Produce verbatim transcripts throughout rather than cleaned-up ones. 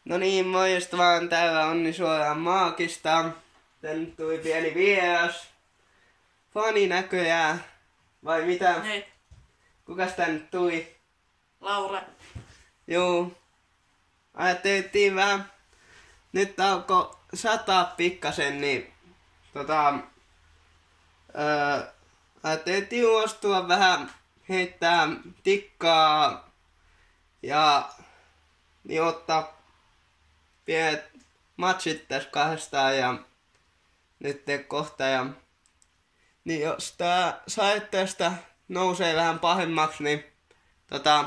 No niin, moi just vaan, täällä Onni Suoraan Maagista. Tänne tuli pieni vieras. Fani näköjään. Vai mitä? Hei, Kukas tänne tuli? Laura. Juu. Ajateltiin vähän. Nyt alkoi sataa pikkasen, niin tota... Öö, ajateltiin juostua vähän, heittää tikkaa ja niin ottaa pienet matchit tässä kahdestaan ja nyt kohta ja niin jos tää saitteesta nousee vähän pahemmaksi, niin tota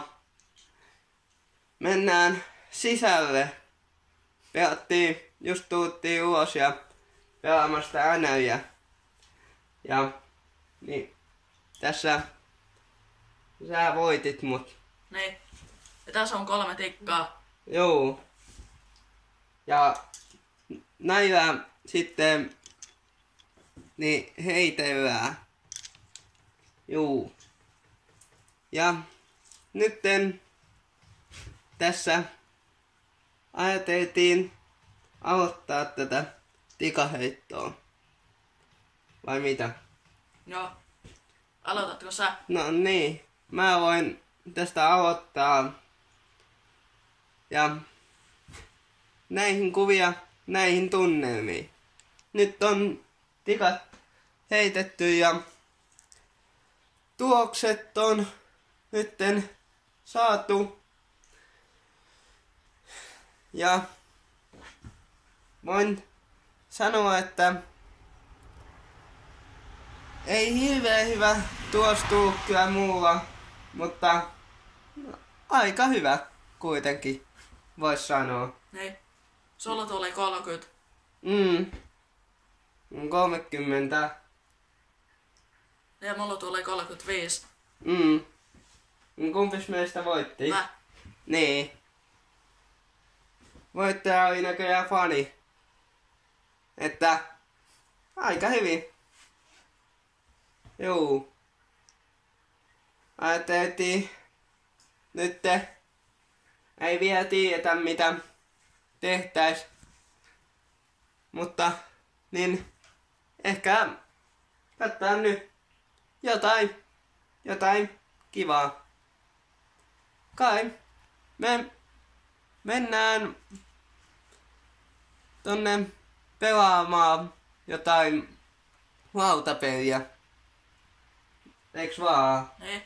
mennään sisälle. Pelattiin, just tultiin ulos ja pelaamasta änöjä. Ja niin tässä sä voitit mut. Niin. Ja tässä on kolme tikkaa. Joo. Ja näillä sitten niin heitellään. Juu. Ja nytten tässä ajateltiin aloittaa tätä tikaheittoa. Vai mitä? Joo. Aloitatko sä? No niin. Mä voin tästä aloittaa. Ja näihin kuvia, näihin tunnelmiin. Nyt on tikat heitetty ja tulokset on nytten saatu. Ja voin sanoa, että ei hirveän hyvä tulos tuu kyllä muulla, mutta aika hyvä kuitenkin, vois sanoa. Niin. Sulla tuli kolmekymmentä. Mm. kolmekymmentä. Ja mulla tuli kolmekymmentäviisi. Mm. Kumpis meistä voitti? Mä. Niin. Voittaja oli näköjään Fani. Että aika hyvin. Juu. Ajateltiin nyt ei vielä tiedetä mitä tehtäis. Mutta niin ehkä katsotaan nyt jotain, jotain kivaa. Kai me mennään tonne pelaamaan jotain lautapeliä. Eiks vaan? Niin.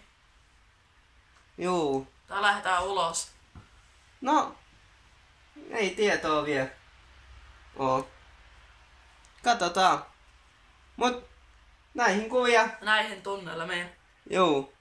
Juu. Tää lähdetään ulos. No, ei tietoa vielä oo. Katsotaan. Mut näihin kuvia. Näihin tunnelmiin. Juu.